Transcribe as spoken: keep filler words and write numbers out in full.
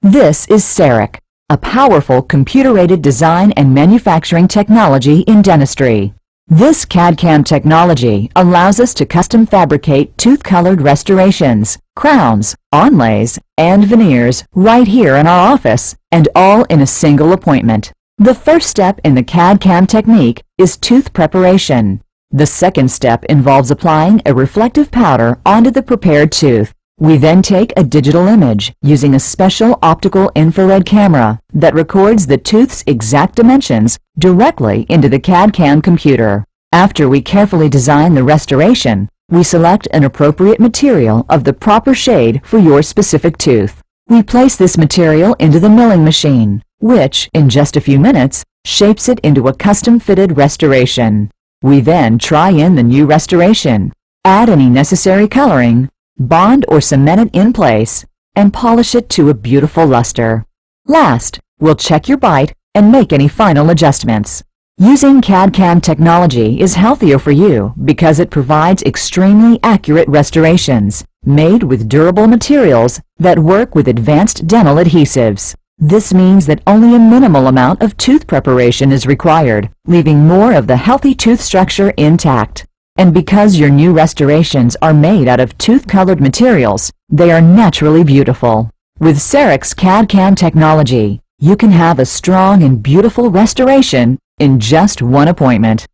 This is CEREC, a powerful computer-aided design and manufacturing technology in dentistry. This C A D C A M technology allows us to custom fabricate tooth-colored restorations, crowns, onlays, and veneers right here in our office, and all in a single appointment. The first step in the C A D C A M technique is tooth preparation. The second step involves applying a reflective powder onto the prepared tooth. We then take a digital image using a special optical infrared camera that records the tooth's exact dimensions directly into the C A D C A M computer. After we carefully design the restoration, we select an appropriate material of the proper shade for your specific tooth. We place this material into the milling machine, which, in just a few minutes, shapes it into a custom-fitted restoration. We then try in the new restoration, add any necessary coloring, bond or cement it in place, and polish it to a beautiful luster. Last, we'll check your bite and make any final adjustments. Using C A D C A M technology is healthier for you because it provides extremely accurate restorations made with durable materials that work with advanced dental adhesives. This means that only a minimal amount of tooth preparation is required, leaving more of the healthy tooth structure intact. And because your new restorations are made out of tooth-colored materials, they are naturally beautiful. With CEREC's C A D C A M technology, you can have a strong and beautiful restoration in just one appointment.